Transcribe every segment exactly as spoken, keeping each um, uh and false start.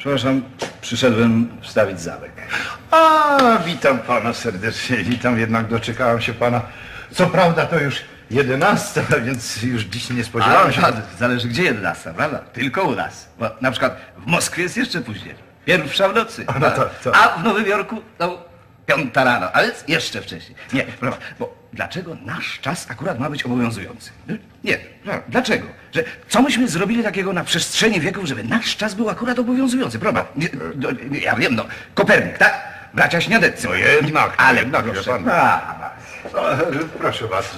Przepraszam, przyszedłem wstawić zamek. A, witam pana serdecznie, witam, jednak doczekałem się pana. Co prawda to już jedenasta, więc już dziś nie spodziewałem się. Ale zależy gdzie jedenasta, prawda? Tylko u nas. Bo na przykład w Moskwie jest jeszcze później. Pierwsza w nocy. A, no to, to. A w Nowym Jorku no, piąta rano, ale jeszcze wcześniej. Nie, prawda, bo dlaczego nasz czas akurat ma być obowiązujący? Nie, prawda, dlaczego? Że co myśmy zrobili takiego na przestrzeni wieków, żeby nasz czas był akurat obowiązujący, prawda? Nie, no, ja wiem, no, Kopernik, tak? Bracia Śniadeccy. No jednak, ale jednak, proszę pan. pana. No, proszę bardzo.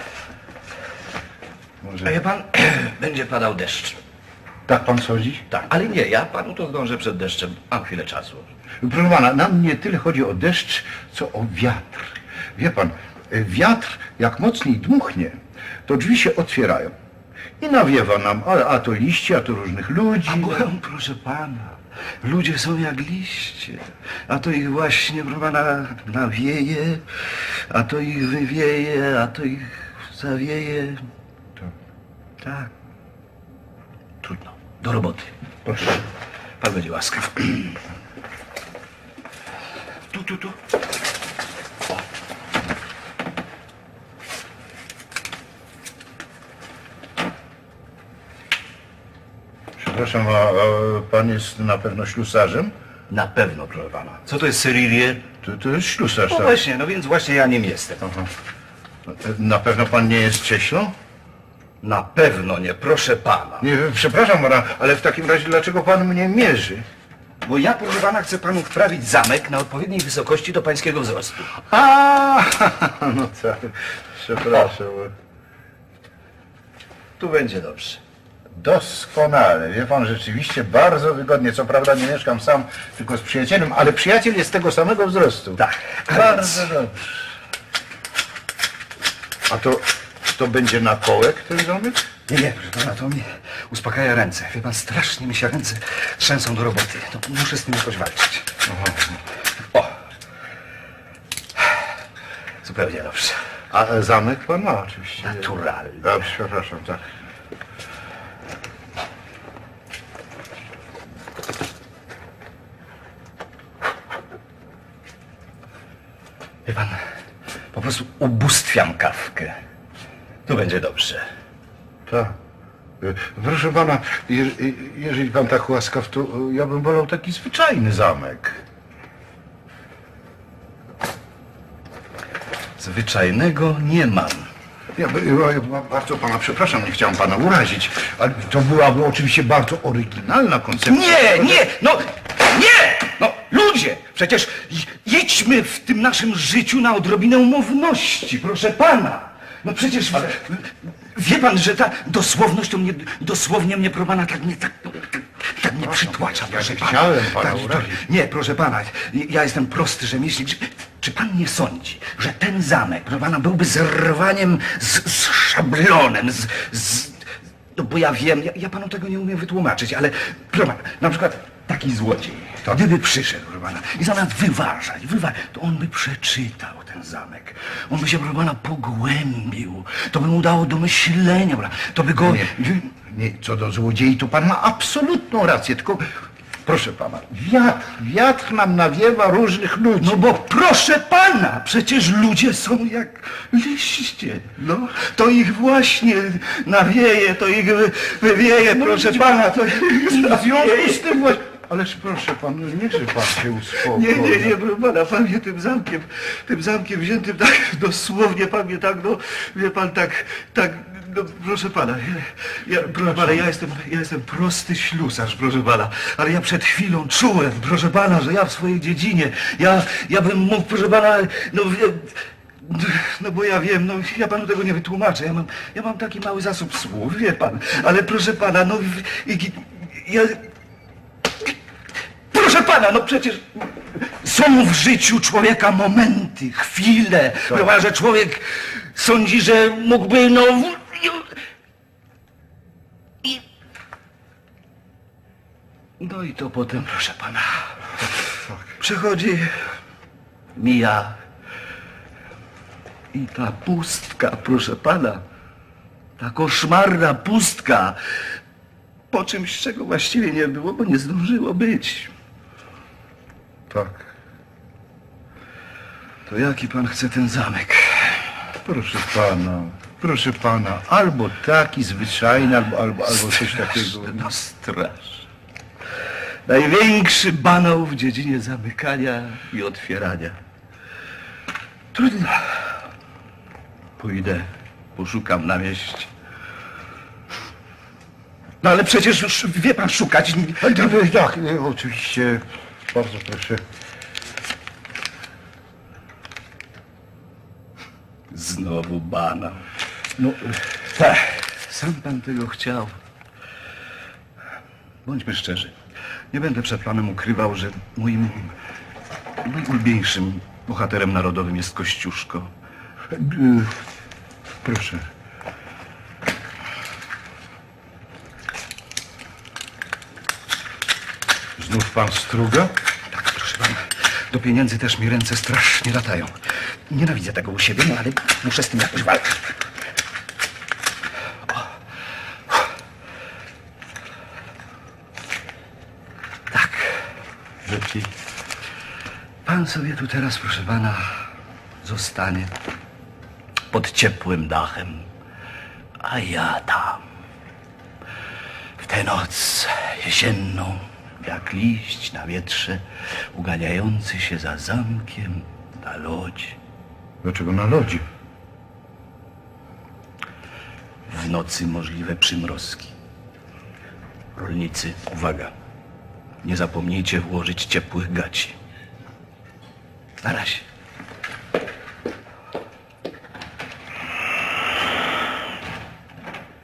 A wie pan, będzie padał deszcz. Tak pan sądzi? Tak, ale nie, ja panu to zdążę przed deszczem. Mam chwilę czasu. Proszę pana, nam nie tyle chodzi o deszcz, co o wiatr. Wie pan, wiatr jak mocniej dmuchnie, to drzwi się otwierają. I nawiewa nam, a, a to liście, a to różnych ludzi. A byłem, proszę pana, ludzie są jak liście, a to ich właśnie, proszę pana, nawieje, a to ich wywieje, a to ich zawieje. To, Tak. Trudno. Do roboty. proszę. Pan będzie łaskaw. Tu, tu, tu. O. Przepraszam, a, a pan jest na pewno ślusarzem? Na pewno, proszę pana. Co to jest seririer? To, to jest ślusarz, No tak? właśnie, no więc właśnie ja nim jestem. Aha. Na pewno pan nie jest cieślą? Na pewno nie, proszę pana. Nie, przepraszam pana, ale w takim razie dlaczego pan mnie mierzy? Bo ja, proszę pana, chcę panu wprawić zamek na odpowiedniej wysokości do pańskiego wzrostu. A, no tak, przepraszam. Tu będzie dobrze. Doskonale, wie pan, rzeczywiście bardzo wygodnie. Co prawda nie mieszkam sam, tylko z przyjacielem, ale przyjaciel jest tego samego wzrostu. Tak. Bardzo dobrze. A to, to będzie na kołek ten domek? Nie, nie, proszę pana, to mnie uspokaja ręce. Wie pan, strasznie mi się ręce trzęsą do roboty. To muszę z tym jakoś walczyć. Aha. O! Zupełnie dobrze. A zamek pan ma oczywiście. Naturalnie. A, przepraszam, tak. Wie pan, po prostu ubóstwiam kawkę. Tu będzie dobrze. Tak. Proszę pana, je, jeżeli pan tak łaskaw, to ja bym wolał taki zwyczajny zamek. Zwyczajnego nie mam. Ja, ja, ja bardzo pana przepraszam, nie chciałem pana urazić, ale to byłaby oczywiście bardzo oryginalna koncepcja. Nie, nie, no, nie! No, ludzie, przecież jedźmy w tym naszym życiu na odrobinę umowności, proszę pana. No przecież, ale... wie pan, że ta dosłowność to mnie, dosłownie mnie, proszę pana, tak mnie, tak, tak, tak mnie przytłacza, proszę nie pana. chciałem pana tak, urazić. Nie, proszę pana, ja jestem prosty rzemieślnik. Czy, czy pan nie sądzi, że ten zamek, proszę pana, byłby zerwaniem z, z szablonem, z... z no bo ja wiem, ja, ja panu tego nie umiem wytłumaczyć, ale proszę pana, na przykład taki złodziej, to gdyby przyszedł, proszę pana, i zamiast wyważać, wyważać, to on by przeczytał ten zamek. On by się, proszę pana, pogłębił. To by mu dało do myślenia, prawda? To by go... Nie, nie, co do złodziei, to pan ma absolutną rację, tylko proszę pana, wiatr, wiatr nam nawiewa różnych ludzi. No bo proszę pana, przecież ludzie są jak liście, no. To ich właśnie nawieje, to ich wy- wywieje, proszę pana, to ich w związku z tym właśnie... Ależ proszę pan, niechże pan się uspokoi. Nie, nie, nie, proszę pana, pan mnie tym zamkiem, tym zamkiem wziętym tak dosłownie, pan mnie tak, no, wie pan, tak, tak, no, proszę pana, ja, ja, proszę pana, ja jestem, ja jestem prosty ślusarz, proszę pana, ale ja przed chwilą czułem, proszę pana, że ja w swojej dziedzinie, ja, ja bym mógł, proszę pana, no, wie, no bo ja wiem, no ja panu tego nie wytłumaczę, ja mam, ja mam taki mały zasób słów, wie pan, ale proszę pana, no, i, i, ja... Proszę pana, no przecież są w życiu człowieka momenty, chwile, chyba że człowiek sądzi, że mógłby, no... I... No i to potem, proszę pana, przychodzi, mija i ta pustka, proszę pana, ta koszmarna pustka po czymś, czego właściwie nie było, bo nie zdążyło być. Tak. To jaki pan chce ten zamek? Proszę pana, proszę pana, albo taki zwyczajny, albo, albo, albo coś takiego. No strasz. Największy banał w dziedzinie zamykania i otwierania. Trudno. Pójdę, poszukam na mieście. No ale przecież już wie pan szukać. Tak, tak, oczywiście, bardzo proszę. Znowu banał. No, Tak, sam pan tego chciał. Bądźmy szczerzy. Nie będę przed panem ukrywał, że moim najulubieńszym bohaterem narodowym jest Kościuszko. y, proszę. Znów pan struga? Tak, proszę pana. Do pieniędzy też mi ręce strasznie latają. Nienawidzę tego u siebie, no ale muszę z tym jakoś walczyć. O. Tak. Lepiej. Pan sobie tu teraz, proszę pana, zostanie pod ciepłym dachem, a ja tam. W tę noc jesienną, jak liść na wietrze, uganiający się za zamkiem na lodzie. Dlaczego na lodzie? W nocy możliwe przymrozki. Rolnicy, uwaga, nie zapomnijcie włożyć ciepłych gaci. Na razie.